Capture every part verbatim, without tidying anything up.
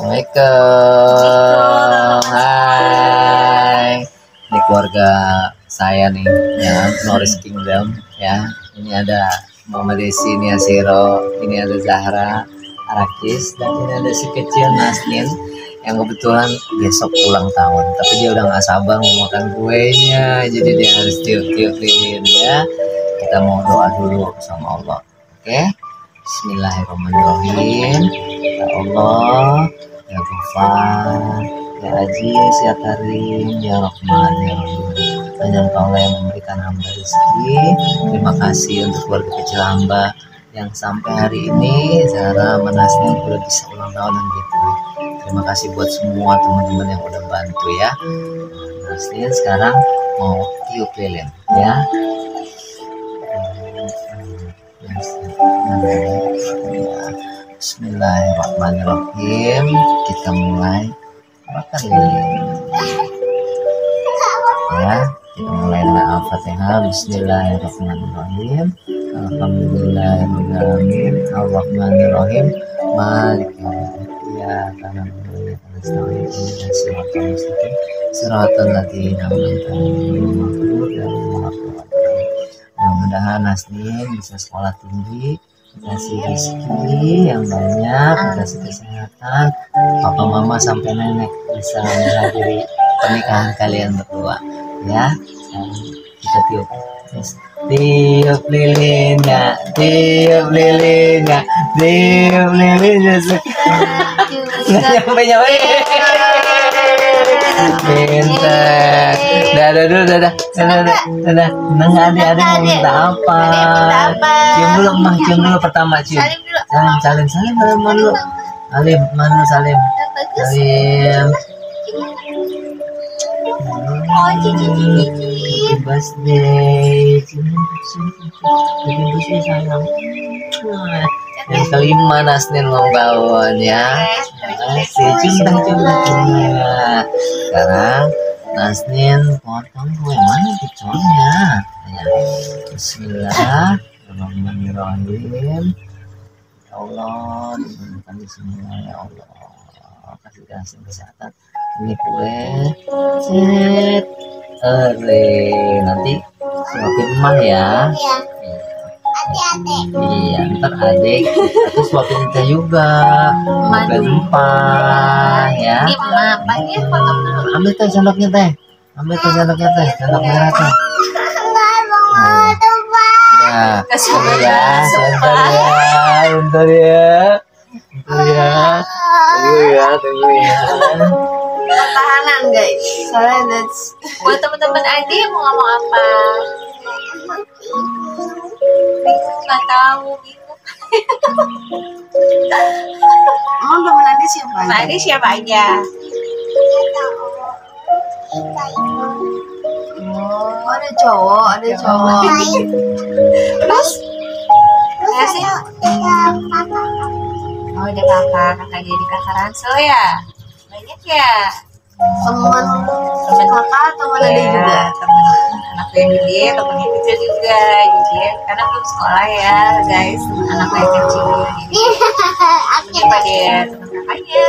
Assalamualaikum. Hai. Ini keluarga saya nih, ya, Norris Kingdom, ya. Ini ada Mama Desi, ini Asiro, ini ada Zahra, Arakis, dan ini ada si kecil Nasnin yang kebetulan besok ulang tahun. Tapi dia udah nggak sabar mau makan kuenya, jadi dia harus tiup-tiup lilin, ya. Kita mau doa dulu sama Allah, oke? Bismillahirrahmanirrahim. Ya Allah, ya Ghafar, ya Aziz, ya Karim, ya Rahman, ya Rahim. Hanya Engkau yang memberikan hamba rezeki. Terima kasih untuk keluarga kecil hamba yang sampai hari ini Zahra Manasnya udah bisa ulang tahun dan gitu. Terima kasih buat semua teman-teman yang udah bantu, ya. Nasnya sekarang mau tiup lilin, ya. Bismillahirrahmanirrahim. Kita mulai makan lilin, ya. Kita mulai dengan Al-Fatihah. Bismillahirrahmanirrahim. Alhamdulillahirrahmanirrahim. Ar-Rahmanirrahim. Malik yaumiddin. Ya kanan kiri nasta'in ihdinas siratal mustaqim siratal ladzina an'amta 'alaihim ghairil maghdubi 'alaihim. Mudah-mudahan Nasnin bisa sekolah tinggi, dikasih rezeki yang banyak, dikasih kesehatan, papa mama sampai nenek bisa menghadiri pernikahan kalian berdua, ya. Kita tiup, tiup lilinnya, tiup lilinnya, tiup lilinnya. Nggak nyampe nyampe. Pintar. Dadah dulu, dadah, dadah, dadah. Neng adik-adik mau minta apa? Cium dulu, mah, cium dulu pertama, cium. Salim, salim, salim, salim dulu. Salim, mana salim? Salim. Oh, cici, cici, cici. Happy birthday. Happy birthday sayang. Yang kelima Nasnin membawa, ya. Masih cium, cium, cium. Sekarang Nasnin potong kue, mana kecoanya? Ya. Bismillahirrahmanirrahim. Ya Allah, diberikan semua, ya Allah. Kasih kasih kesehatan. Ini kue, set, ere, nanti suapin emak, ya. Adik-adik. Iya, ntar adik, atau suapin kita juga. Makan empah, ya. Ini emak, pagi potong dulu. Ambil teh sendoknya teh, ambil teh sendoknya teh, sendok merah teh. Enggak mau tuh, Pak. Ya, Kasih bentar ya, bentar ya, bentar ya, bentar ya, tunggu ya, tunggu ya. Pertahanan, guys. Soalnya that's buat teman-teman Adi mau ngomong apa? Bingung, nggak tahu, bingung. Oh, teman Adi siapa? Teman Adi siapa aja? Oh, ada cowok, ada cowok. Terus? Saya sih. Oh, ada kakak, kakak jadi kakak Ransel ya? Banyak ya? Teman Teman kakak, teman Adi ya, juga. teman anaknya dia, temennya kecil juga. Jadi ya, karena belum sekolah ya, guys. Teman anaknya kecil. Jadi apa dia? Teman kakaknya.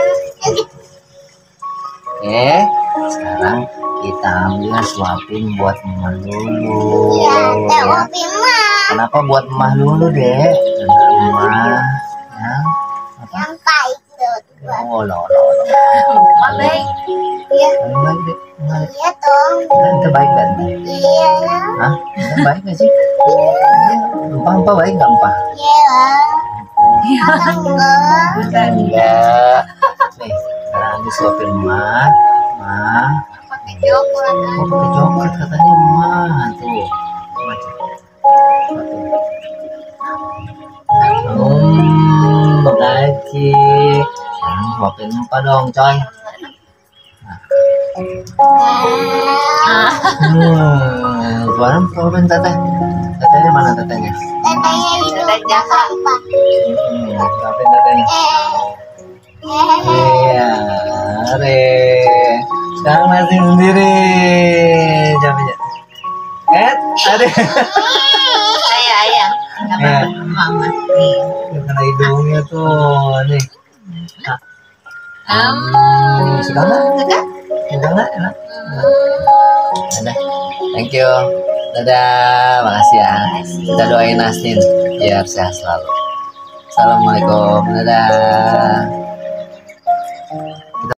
Oke, sekarang kita ambil suapin buat emak dulu. Ya. Kenapa buat emak dulu, Dek? Emak, ya. Apa? Oh, lo, lo, lo. Emak baik. Iya, Paling baik, Dek. Baik. iya dong. Kan terbaik kan? Iya lah. Hah? Kita baik gak sih? Empah, empah baik gak empah? Iya lah. Enggak. Enggak. Enggak. Nih, sekarang ini suapin emak. Emak. Pakai coklat. Oh, pakai coklat katanya emak. Tuh. Hmm, makasih. Sekarang suapin empah dong, coy. Hmm, sekarang suapin teteh. Tetehnya mana tetehnya? Tetenya di Teteh jaha. Hmm, suapin tetehnya. Iya, Re. Sekarang masih sendiri. Coba ya. Eh, ada. Saya ayang. Ya. Mama. Nih. Kena hidungnya tuh, nih. Nah, Hmm, suka nggak? Suka? Suka nggak? Enak. Dadah. Thank you. Dadah. Makasih ya. Kita doain Nastin biar sehat selalu. Assalamualaikum. Dadah.